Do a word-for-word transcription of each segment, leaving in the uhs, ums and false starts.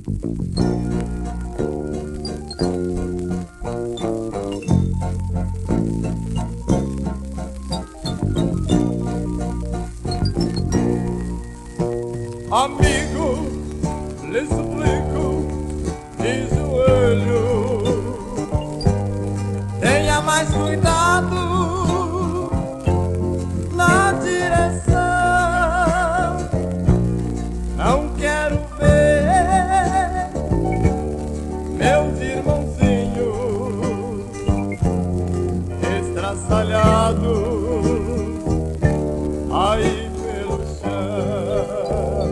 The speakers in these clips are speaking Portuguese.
Amigo, lhe suplico de joelho, tenha mais cuidado na direção. Não quero ver meus irmãozinhos estraçalhados aí pelo chão.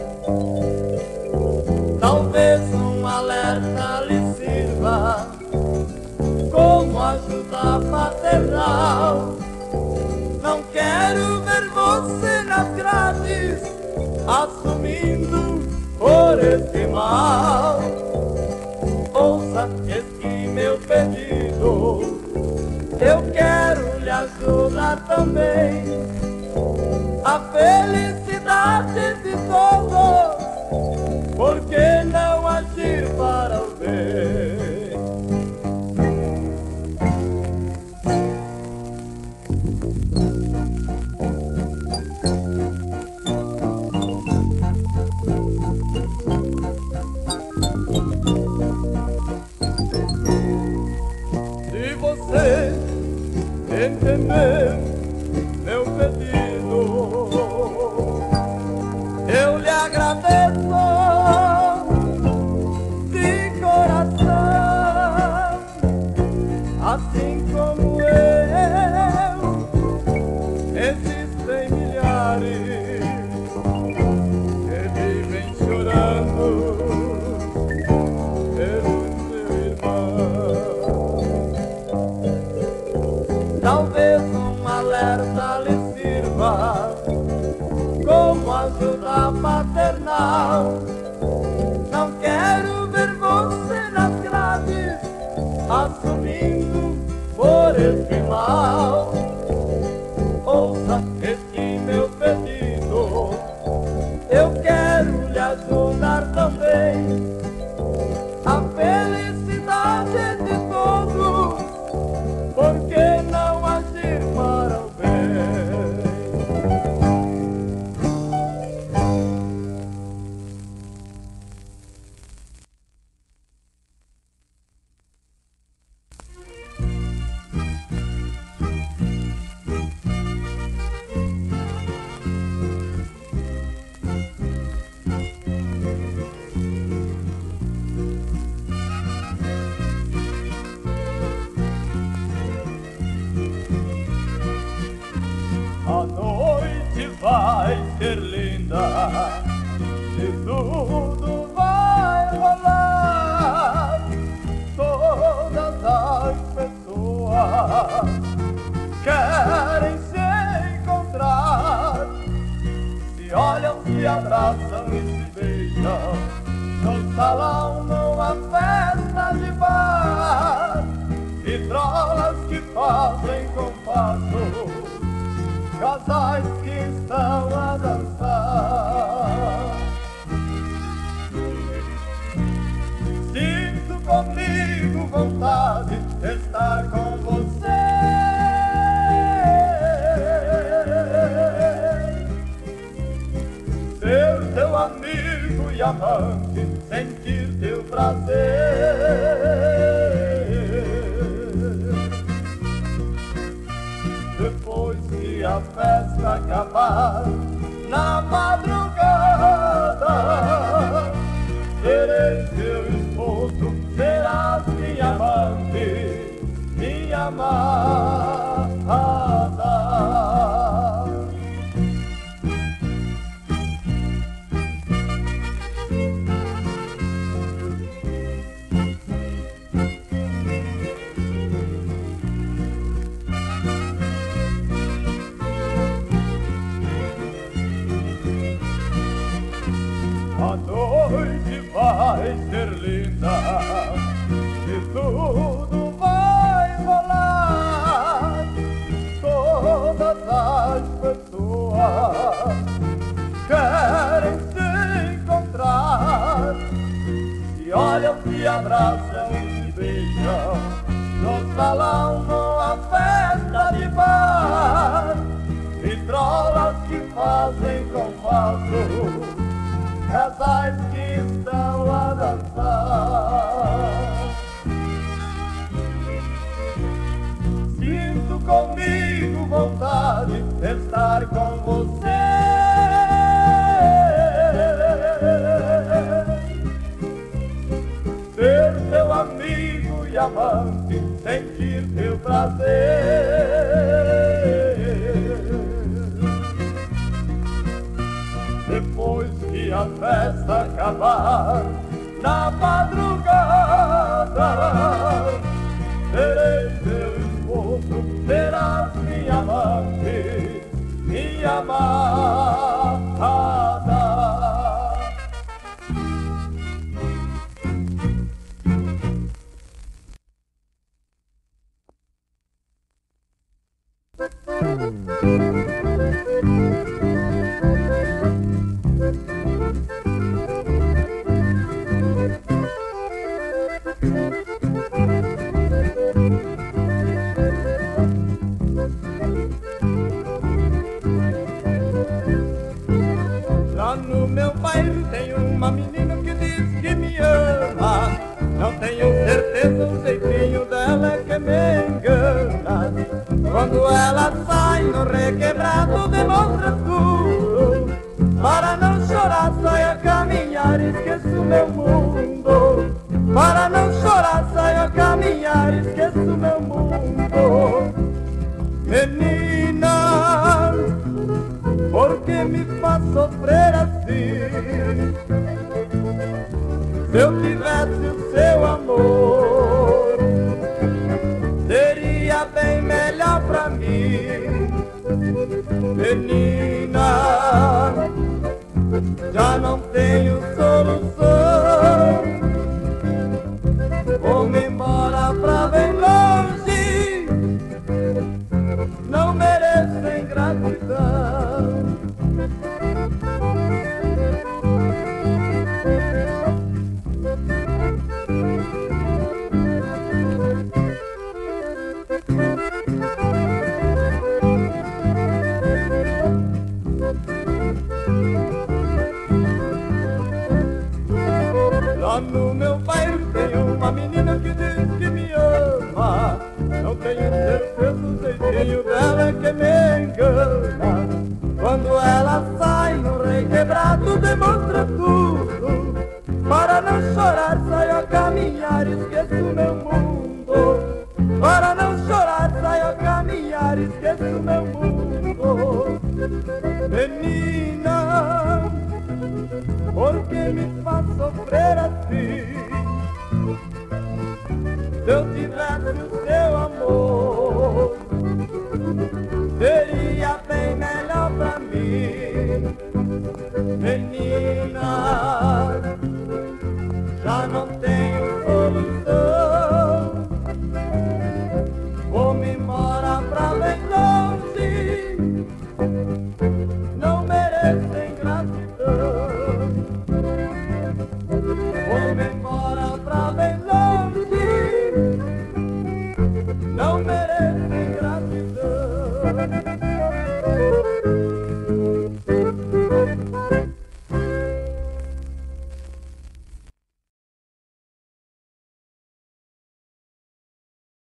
Talvez um alerta lhe sirva como ajuda paternal. Não quero ver você nas grades assumindo por esse mal. Ouça este meu pedido, eu quero lhe ajudar também. A felicidade de todos, por que não agir para o bem? Se você entender meu pedido, eu lhe agradeço de coração. Assim como eu, existem milhares que vivem chorando pelo seu irmão. Talvez um alerta lhe sirva como ajuda paternal. Não quero ver você nas grades assumindo por esse mal. Ouça este meu pedido, eu quero lhe ajudar também. A felicidade de todos, por que não agir para o bem? A noite vai ser linda e tudo vai rolar. Todas as pessoas querem se encontrar, se olham, se abraçam e se beijam no salão, numa festa de bar. Vitrolas que fazem compasso, casais que estão a dançar. Sinto comigo vontade de estar com você. Ser teu amigo e amante, sentir teu prazer. Depois que a festa acabar, na madrugada, serei teu esposo, serás minha amante, minha amada. A noite vai ser linda e tudo vai rolar. Todas as pessoas querem se encontrar, elas se abraçam e se beijam no salão, numa festa de bar. Vitrolas que fazem compasso, casais que estão a dançar. Sinto comigo vontade de estar com você, ser teu amigo e amante, sentir teu prazer. Depois que a festa acabar, na madrugada, serei teu esposo, serás minha amante, minha amada. Lá no meu bairro tem uma menina que diz que me ama. Não tenho certeza, o jeitinho dela é que me engana. Quando ela sai no requebrado demonstra tudo. Para não chorar sai a caminhar, esqueço meu mundo. Para não chorar sai a caminhar, esqueço meu mundo. Menina, por que me faz sofrer assim? Se eu tivesse o seu amor, seria bem melhor pra mim. Menina, já não tenho solução. Vou-me embora pra bem longe, não mereço ingratidão. Lá no meu bairro tem uma menina que diz que me ama. Não tenho certeza, o jeitinho dela é que me engana. Quando ela sai no requebrado demonstra tudo. Para não chorar saio a caminhar, esqueço meu mundo. Para não chorar saio a caminhar, esqueço meu mundo. Menina, por que me faz sofrer assim? Se eu tivesse o